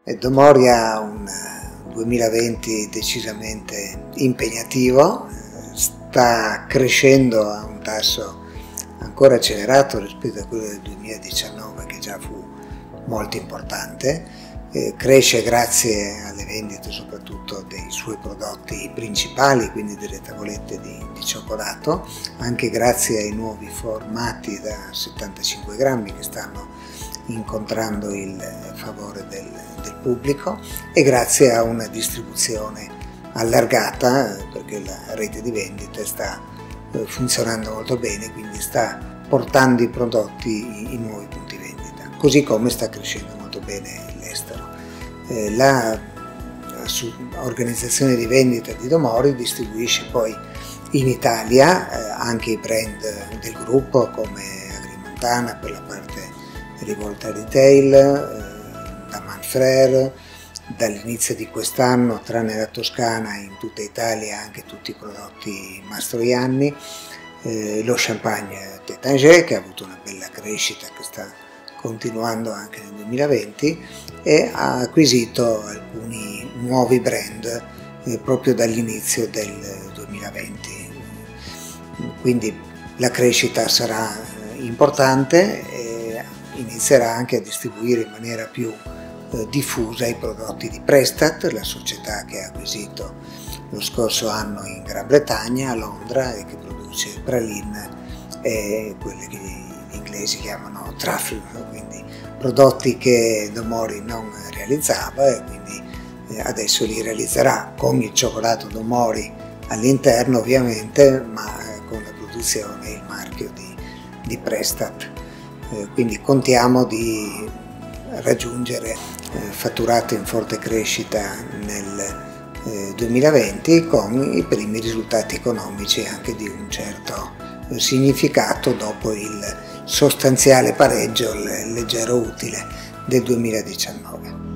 Domori ha un 2020 decisamente impegnativo, sta crescendo a un tasso ancora accelerato rispetto a quello del 2019, che già fu molto importante. Cresce grazie alle vendite soprattutto dei suoi prodotti principali, quindi delle tavolette di cioccolato, anche grazie ai nuovi formati da 75 grammi che stanno incontrando il favore del pubblico, e grazie a una distribuzione allargata, perché la rete di vendite sta funzionando molto bene, quindi sta portando i prodotti in nuovi punti vendita, così come sta crescendo molto bene l'estero. L'organizzazione di vendita di Domori distribuisce poi in Italia anche i brand del gruppo come Agri-Montana per la parte rivolta al retail, da Manfrère. Dall'inizio di quest'anno, tranne la Toscana, in tutta Italia anche tutti i prodotti Mastroianni, lo champagne Taittinger, che ha avuto una bella crescita che sta continuando anche nel 2020, e ha acquisito alcuni nuovi brand proprio dall'inizio del 2020. Quindi la crescita sarà importante e inizierà anche a distribuire in maniera più diffusa i prodotti di Prestat, la società che ha acquisito lo scorso anno in Gran Bretagna, a Londra, e che produce praline e quelle che gli inglesi chiamano truffle, quindi prodotti che Domori non realizzava e quindi adesso li realizzerà con il cioccolato Domori all'interno, ovviamente, ma con la produzione e il marchio di Prestat. Quindi contiamo di raggiungere fatturato in forte crescita nel 2020, con i primi risultati economici anche di un certo significato dopo il sostanziale pareggio, il leggero utile del 2019.